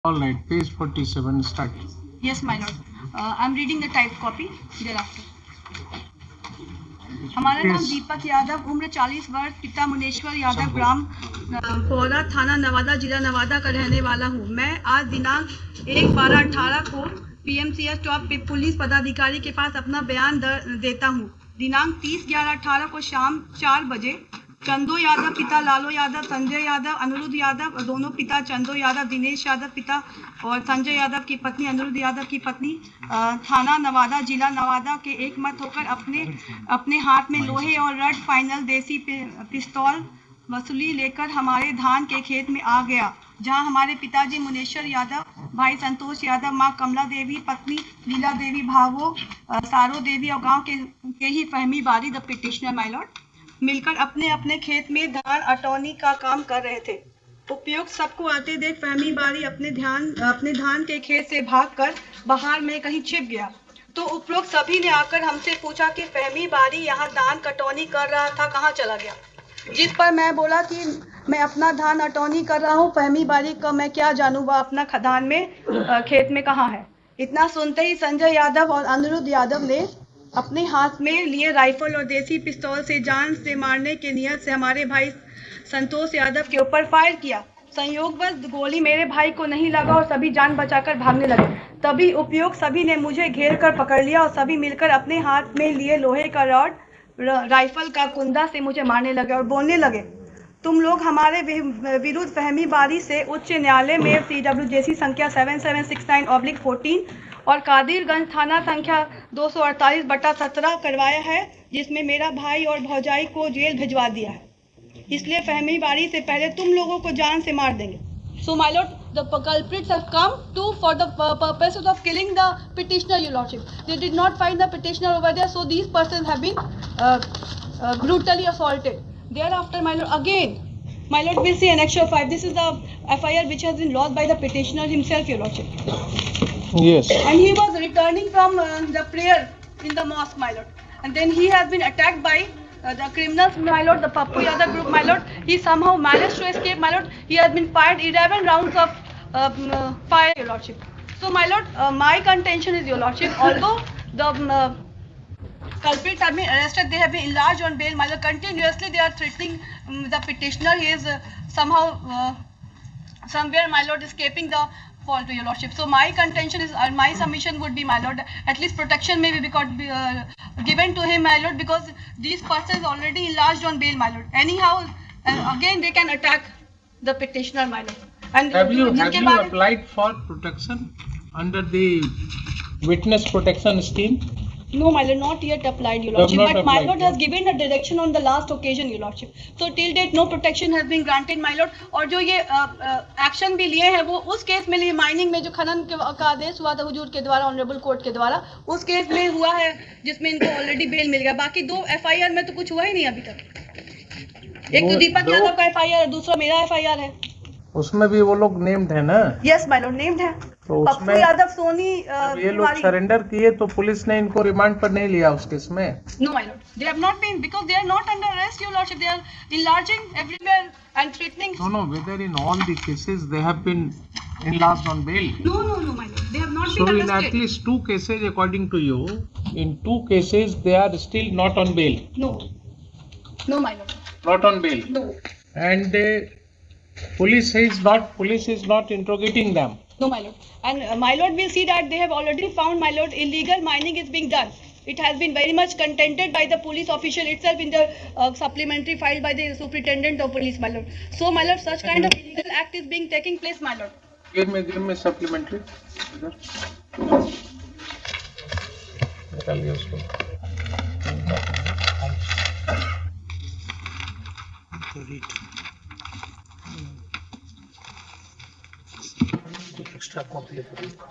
All right, page 47, start. Yes, my lord. I'm reading the typed copy thereafter. हमारा नाम दीपक यादव, उम्र 40 वर्ष, पिता मुनेश्वर यादव, ग्राम पौरा, थाना नवादा, जिला नवादा का रहने वाला हूँ। मैं आज दिनांक 1/12/18 को PMCS टॉप पुलिस पदाधिकारी के पास अपना बयान देता हूँ। दिनांक 30/11/18 को शाम 4 बजे चंदो यादव पिता लालो यादव, संजय यादव, अनिरुद्ध यादव, दोनों पिता चंदो यादव, दिनेश यादव पिता और संजय यादव की पत्नी, अनिरुद्ध यादव की पत्नी, थाना नवादा, जिला नवादा के एक मत होकर अपने हाथ में लोहे और रड फाइनल देसी पिस्तौल वसूली लेकर हमारे धान के खेत में आ गया, जहां हमारे पिताजी मुनेश्वर यादव, भाई संतोष यादव, मां कमला देवी, पत्नी लीला देवी, भावो सारो देवी और गांव के ही फहमी बारी द पिटिशनर माय लॉर्ड मिलकर अपने अपने खेत में धान अटौनी का काम कर रहे थे। उपयुक्त सबको आते देख फहमी बारी अपने धान के खेत से भागकर बाहर में कहीं छिप गया। तो उपरोक्त सभी ने आकर हमसे पूछा कि फहमी बारी यहाँ धान कटौनी कर रहा था, कहाँ चला गया। जिस पर मैं बोला कि मैं अपना धान अटौनी कर रहा हूँ, फहमी बारी का मैं क्या जानूँ, वह अपना खदान में खेत में कहाँ है। इतना सुनते ही संजय यादव और अनिरुद्ध यादव ने अपने हाथ में लिए राइफल और देसी पिस्तौल से जान से मारने के नियत से हमारे भाई संतोष यादव के ऊपर फायर किया। संयोगवश गोली मेरे भाई को नहीं लगा और सभी जान बचाकर भागने लगे। तभी उपयुक्त सभी ने मुझे घेर कर पकड़ लिया और सभी मिलकर अपने हाथ में लिए लोहे का रॉड राइफल का कुंदा से मुझे मारने लगे और बोलने लगे, तुम लोग हमारे विरुद्ध फहमी बारी से उच्च न्यायालय में CWJC संख्या 7769/14 और कादिरगंज थाना संख्या 248/17 करवाया है, जिसमें मेरा भाई और भौजाई को जेल भिजवा दिया है। इसलिए फहमी बारी से पहले तुम लोगों को जान से मार देंगे। So my lord, the culprits have come for the purposes of killing the petitioner, your lordship. They did not find the petitioner over there, so these persons have been brutally assaulted. Thereafter, my lord, again, my lord, we'll see Annexure 5. This is the FIR which has been lodged by the petitioner himself, your lordship. Yes. And he was returning from the prayer in the mosque, my lord. And then he has been attacked by the criminals, my lord, the Pappu Yadav group, my lord. He somehow managed to escape, my lord. He has been fired 11 rounds of fire, your lordship. So, my lord, my contention is, your lordship, although the culprits have been arrested, they have been enlarged on bail, my lord. Continuously, they are threatening the petitioner. He is somehow, somewhere, my lord, escaping the fall to your lordship. So my contention is, my submission would be, my lord, at least protection may be given to him, my lord, because these persons already enlarged on bail, my lord. Anyhow, again they can attack the petitioner, my lord. And have you applied for protection under the witness protection scheme? No, my lord, not yet applied, your lordship. But my lord has given a direction on the last occasion, your lordship. So till date, no protection has been granted, my lord. और जो ये action भी लिए हैं, वो उस case में लिए माइनिंग में जो खनन का आदेश हुआ था हुजूर के द्वारा, ऑनरेबल कोर्ट के द्वारा, उस केस में हुआ है, जिसमें इनको ऑलरेडी बेल मिल गया। बाकी 2 FIR में तो कुछ हुआ ही नहीं अभी तक। एक तो दीपक यादव का FIR है, दूसरा मेरा FIR है। उसमें भी वो लोग नेम्ड है ना? यस माय लॉर्ड, नेम्ड है। तो पप्पू यादव, सोनी, ये लोग सरेंडर किए तो पुलिस ने इनको रिमांड पर नहीं लिया उस केस में? No my lord, they have not been, because they are not under arrest, your lordship. They are enlarging everywhere and threatening. No, whether in all the cases they have been enlarged on bail? No, my lord, they have not so been arrested. So in at least 2 cases, according to you, in 2 cases they are still not on bail? No, my lord. Not on bail? No. And police is not interrogating them? No, my lord. And my lord will see that they have already found, my lord, illegal mining is being done. It has been very much contended by the police official itself in the supplementary filed by the superintendent of police, my lord. So, my lord, such kind of illegal act is being taking place, my lord. Give me supplementary. निकालिए उसको. Extra copy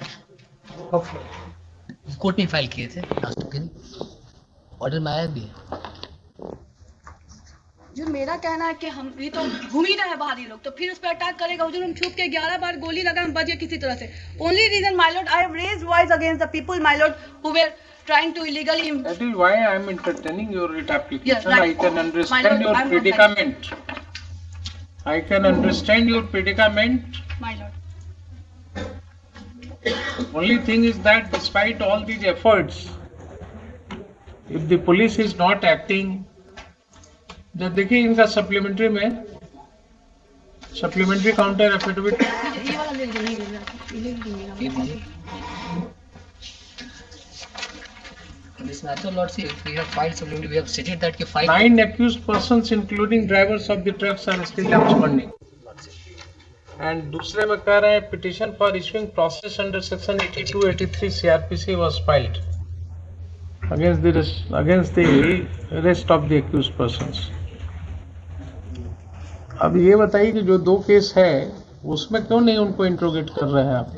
court में file किए थे last के दिन, order में आया भी है। जो मेरा कहना है कि हम ये तो घूम ही रहे हैं बाहर, ये लोग तो फिर उस पर अटैक करेगा। जो हम छुप के 11 बार गोली लगा, हम बच गए किसी तरह से। Only reason, my lord, I have raised voice against the people, my lord, who were trying to illegally. That is why I am entertaining your writ application. Yes, right. I can understand your predicament. I can understand your predicament. My lord. Only thing is that despite all these efforts, if the police is not acting, जब देखिए इनका supplementary में supplementary counter affidavit ये वाला ले लीजिए, नहीं ले रहा। This matter, Lordship, we have filed supplementary. We have stated that कि 9 accused persons including drivers of the trucks are still absconding. And दूसरे में कह रहे हैं petition for issuing process under section 82-83 CRPC was filed against the rest of the accused persons. अब ये बताइए कि जो 2 केस है उसमें क्यों नहीं उनको इंट्रोगेट कर रहे हैं आप?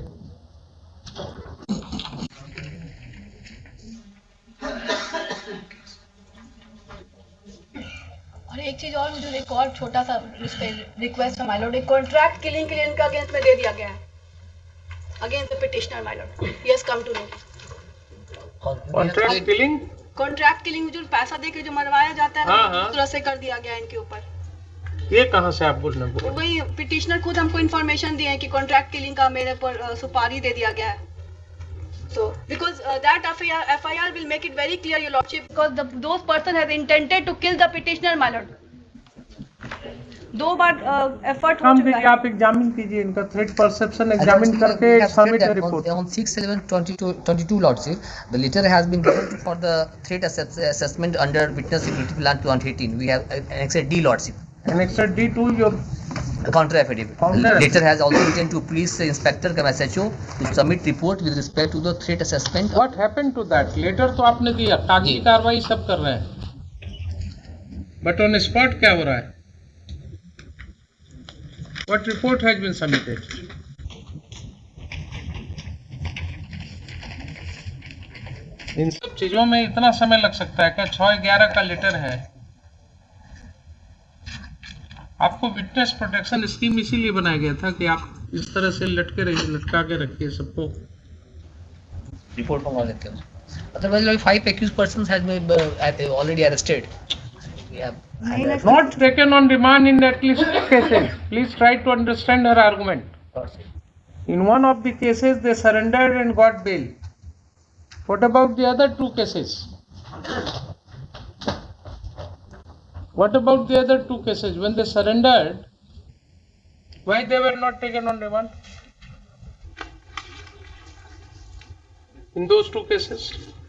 और एक चीज और, मुझे एक और छोटा सा रिक्वेस्ट है माय लॉर्ड, एक कॉन्ट्रैक्ट किलिंग के लिए इनका अगेंस्ट में दे दिया गया है, against the petitioner my lord, he has come to know. Contract killing जो पैसा दे के जो मरवाया जाता है, हाँ। उस तरह से कर दिया गया इनके ऊपर। ये कहाँ से आप बोलने बोले? वही पिटिशनर खुद हमको इन्फॉर्मेशन दिए हैं कि कॉन्ट्रैक्ट किलिंग का मेरे पर सुपारी दे दिया गया है। So, because that FIR will make it very clear, Your Lordship, because those person has intended to kill the petitioner, my lord. 2 बार एफर्ट हो चुका है। आप एग्जामिन कीजिए इनका थ्रेट परसेप्शन एग्जामिन करके submit the report. On 6/11/22, Lordship, the letter has been given for the threat assessment under Witness Security Plan 2018. We have annexed D, Lordship. Annexed D to your counter affidavit. Letter has also written to Police Inspector MSHO to submit report with respect to the threat assessment. What happened to that? Letter तो आपने दिया, कागजी कार्रवाई सब कर रहे हैं, but on spot क्या हो रहा है? What report has been submitted? इन सब चीजों में इतना समय लग सकता है क्या? 6/11 का लेटर है। आपको विटनेस प्रोटेक्शन स्कीम इसीलिए बनाया गया था कि आप इस तरह से लटके रहिए, लटका के रखिए सबको। रिपोर्ट मंगवा लेते हैं। Otherwise, like 5 accused persons has been already arrested. We have not taken on remand in at least 2 cases. Please try to understand her argument. In one of the cases, they surrendered and got bail. What about the other 2 cases? What about the other 2 cases? When they surrendered, why they were not taken on remand? In those 2 cases.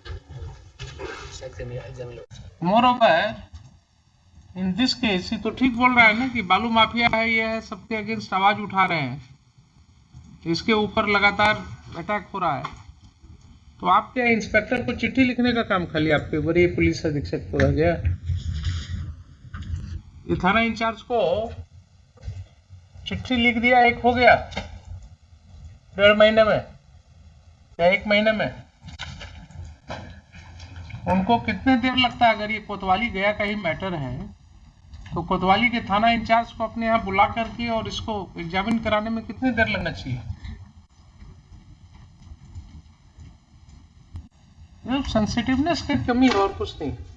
Moreover, in this case, ये तो ठीक बोल रहा है ना कि बालू mafia है, ये है, सबके अगेंस्ट आवाज उठा रहे हैं, इसके ऊपर लगातार अटैक हो रहा है, तो आपके इंस्पेक्टर को चिट्ठी लिखने का काम खाली आपके वरीय पुलिस अधीक्षक को रह गया। ये थाना इंचार्ज को चिट्ठी लिख दिया, एक हो गया 1.5 महीने में या 1 महीने में। उनको कितने देर लगता है? अगर ये कोतवाली गया का ही मैटर है तो कोतवाली के थाना इंचार्ज को अपने यहाँ बुला करके और इसको एग्जामिन कराने में कितनी देर लगना चाहिए? सेंसिटिवनेस की कमी और कुछ नहीं।